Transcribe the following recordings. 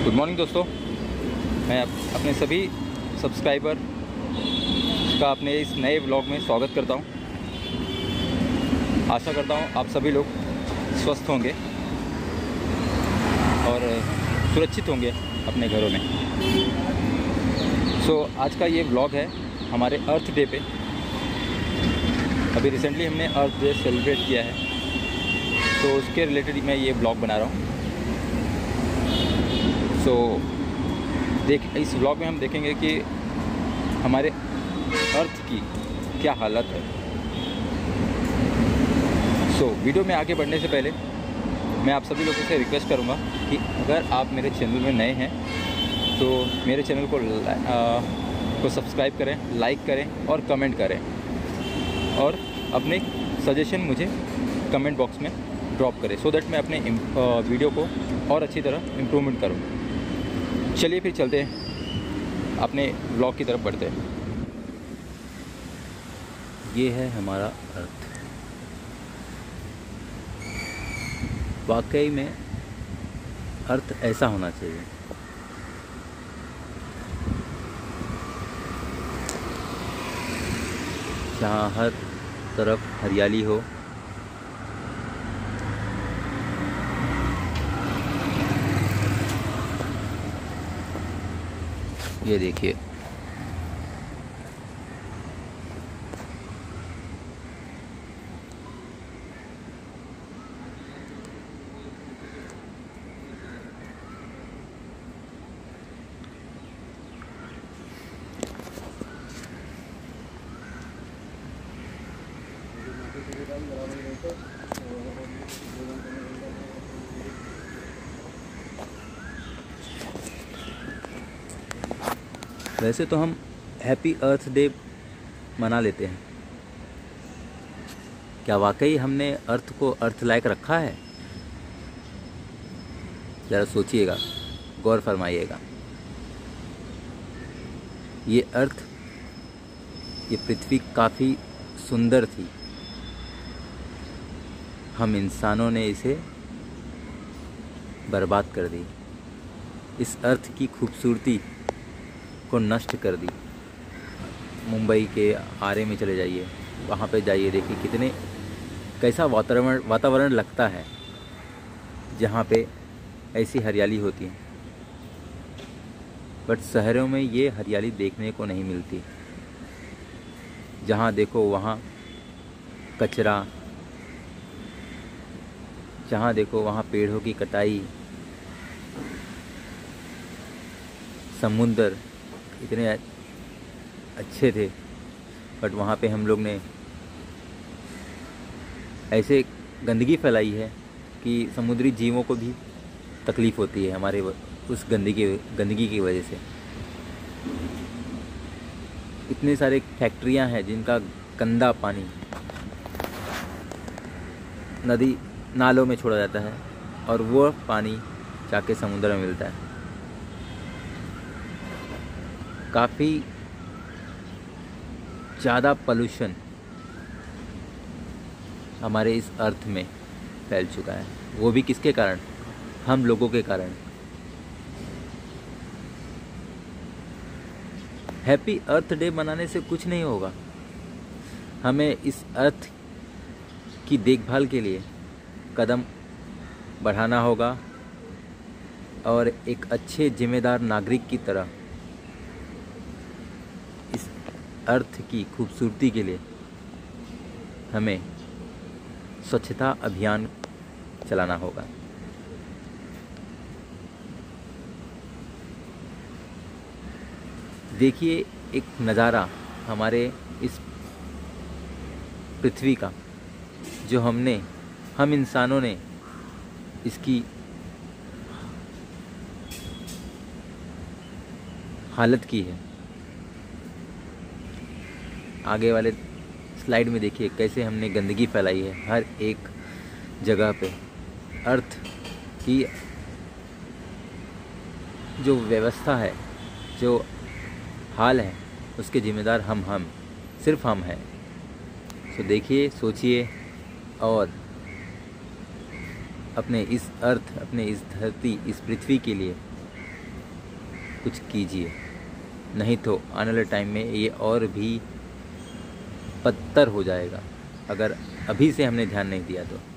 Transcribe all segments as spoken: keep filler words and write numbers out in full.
Good morning दोस्तों, मैं अपने सभी सब्सक्राइबर का अपने इस नए व्लॉग में स्वागत करता हूं। आशा करता हूं आप सभी लोग स्वस्थ होंगे और सुरक्षित होंगे अपने घरों में। सो so, आज का ये व्लॉग है हमारे अर्थ डे पे। अभी रिसेंटली हमने अर्थ डे सेलिब्रेट किया है, तो उसके रिलेटेड मैं ये व्लॉग बना रहा हूँ। सो so, देख इस व्लॉग में हम देखेंगे कि हमारे अर्थ की क्या हालत है। सो so, वीडियो में आगे बढ़ने से पहले मैं आप सभी लोगों से रिक्वेस्ट करूंगा कि अगर आप मेरे चैनल में नए हैं तो मेरे चैनल को आ, को सब्सक्राइब करें, लाइक करें और कमेंट करें, और अपने सजेशन मुझे कमेंट बॉक्स में ड्रॉप करें, सो दैट मैं अपने वीडियो को और अच्छी तरह इम्प्रूवमेंट करूं। चलिए फिर चलते हैं, अपने ब्लॉग की तरफ बढ़ते हैं। ये है हमारा अर्थ। वाकई में अर्थ ऐसा होना चाहिए। जहाँ हर तरफ हरियाली हो, ये देखिए वैसे तो हम हैप्पी अर्थ डे मना लेते हैं। क्या वाकई हमने अर्थ को अर्थ लायक रखा है? ज़रा सोचिएगा, गौर फरमाइएगा। ये अर्थ, ये पृथ्वी काफ़ी सुंदर थी। हम इंसानों ने इसे बर्बाद कर दी। इस अर्थ की खूबसूरती को नष्ट कर दी। मुंबई के आरे में चले जाइए, वहाँ पे जाइए, देखिए कितने कैसा वातावरण वातावरण लगता है जहाँ पे ऐसी हरियाली होती है। बट शहरों में ये हरियाली देखने को नहीं मिलती। जहाँ देखो वहाँ कचरा, जहाँ देखो वहाँ पेड़ों की कटाई। समुंदर इतने अच्छे थे, बट वहाँ पे हम लोग ने ऐसे गंदगी फैलाई है कि समुद्री जीवों को भी तकलीफ़ होती है हमारे उस गंदगी गंदगी की वजह से। इतने सारे फैक्ट्रियाँ हैं जिनका गंदा पानी नदी नालों में छोड़ा जाता है, और वो पानी जाके समुद्र में मिलता है। काफ़ी ज़्यादा पोल्यूशन हमारे इस अर्थ में फैल चुका है। वो भी किसके कारण? हम लोगों के कारण। हैप्पी अर्थ डे मनाने से कुछ नहीं होगा। हमें इस अर्थ की देखभाल के लिए कदम बढ़ाना होगा, और एक अच्छे जिम्मेदार नागरिक की तरह इस अर्थ की खूबसूरती के लिए हमें स्वच्छता अभियान चलाना होगा। देखिए एक नज़ारा हमारे इस पृथ्वी का, जो हमने हम इंसानों ने इसकी हालत की है। आगे वाले स्लाइड में देखिए कैसे हमने गंदगी फैलाई है हर एक जगह पे। अर्थ की जो व्यवस्था है, जो हाल है, उसके जिम्मेदार हम हम सिर्फ हम हैं। तो देखिए, सोचिए और अपने इस अर्थ, अपने इस धरती, इस पृथ्वी के लिए कुछ कीजिए, नहीं तो आने वाले टाइम में ये और भी पत्थर हो जाएगा अगर अभी से हमने ध्यान नहीं दिया तो।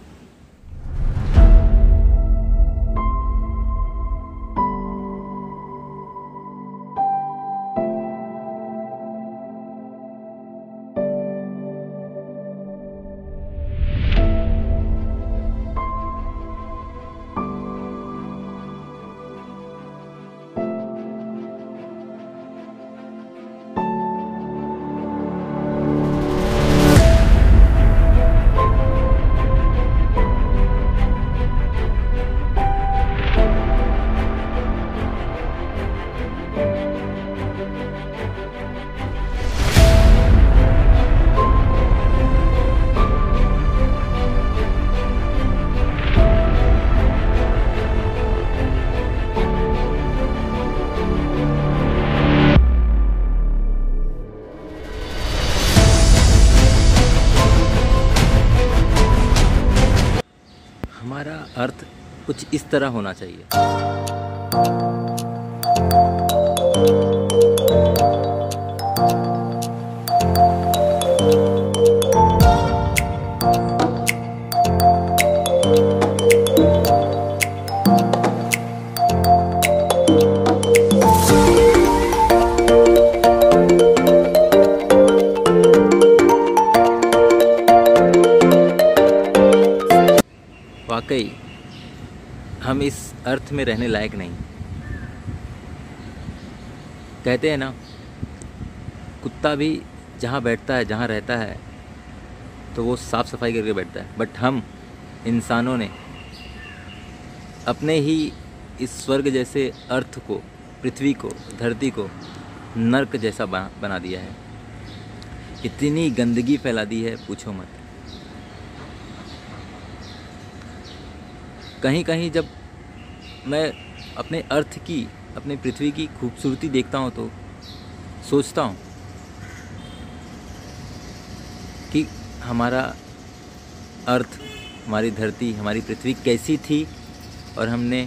हमारा अर्थ कुछ इस तरह होना चाहिए। वाकई हम इस अर्थ में रहने लायक नहीं। कहते हैं ना, कुत्ता भी जहाँ बैठता है, जहाँ रहता है, तो वो साफ़ सफाई करके बैठता है। बट हम इंसानों ने अपने ही इस स्वर्ग जैसे अर्थ को, पृथ्वी को, धरती को नर्क जैसा बना दिया है। इतनी गंदगी फैला दी है, पूछो मत। कहीं कहीं जब मैं अपने अर्थ की, अपने पृथ्वी की खूबसूरती देखता हूँ तो सोचता हूँ कि हमारा अर्थ, हमारी धरती, हमारी पृथ्वी कैसी थी और हमने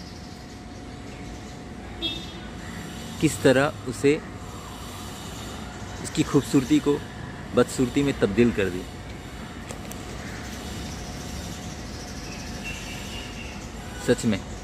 किस तरह उसे, उसकी खूबसूरती को बदसूरती में तब्दील कर दी। सच में